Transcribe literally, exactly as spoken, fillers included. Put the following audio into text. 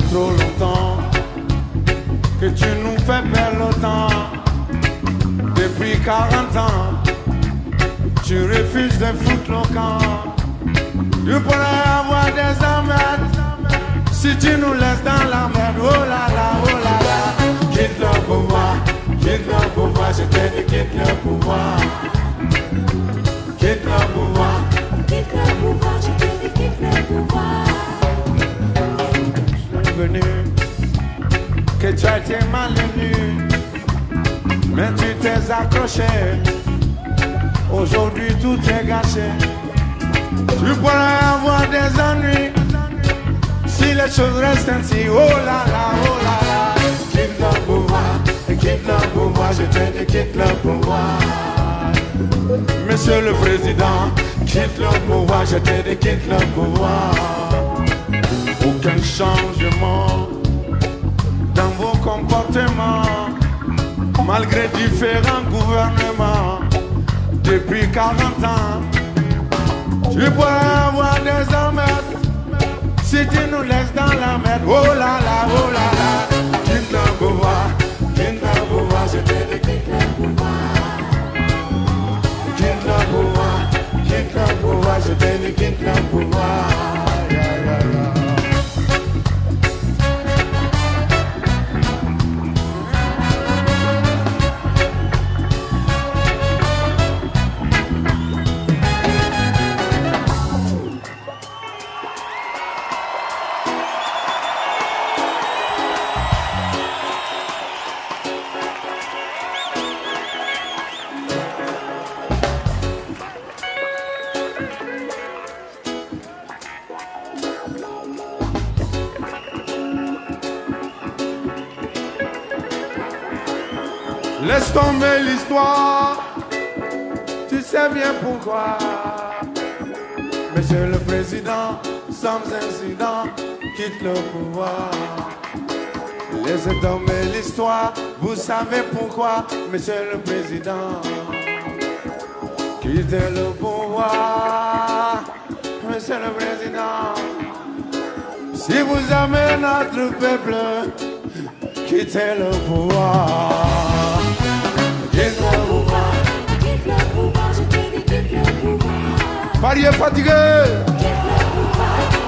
trop longtemps que tu nous fais perdre le temps. Depuis quarante ans, tu refuses de foutre le camp. Tu pourrais avoir des emmerdes si tu nous laisses dans la merde. Oh là là, oh là là. Quitte le pouvoir, quitte le pouvoir, je t'ai dit quitte le pouvoir. Quitte le pouvoir, quitte le pouvoir, je t'ai dit quitte le pouvoir. Je suis venu, que tu as été malvenu, mais tu t'es accroché. Aujourd'hui tout est gâché. Tu pourrais avoir des ennuis si les choses restent ainsi. Oh là là, oh là là. Quitte le pouvoir, quitte le pouvoir, je te dis quitte le pouvoir. Monsieur le Président, quitte le pouvoir, je te dis quitte le pouvoir. Aucun changement dans vos comportements, malgré différents gouvernements depuis quarante ans. Tu pourrais avoir des emmerdes si tu nous laisses dans la merde. Oh là là, oh là là. Quitte le pouvoir, quitte le pouvoir, je te dis quitte le pouvoir. Quitte le pouvoir, quitte le pouvoir, je te dis quitte le pouvoir. Yeah, yeah, yeah. Laisse tomber l'histoire, tu sais bien pourquoi. Monsieur le Président, sans incident, quitte le pouvoir. Laissez tomber l'histoire, vous savez pourquoi. Monsieur le Président, quittez le pouvoir. Monsieur le Président, si vous aimez notre peuple, quittez le pouvoir. Quitte le pouvoir, quitte le pouvoir, je t'ai dit quitte le pouvoir. Paris est fatigué. Quitte le pouvoir.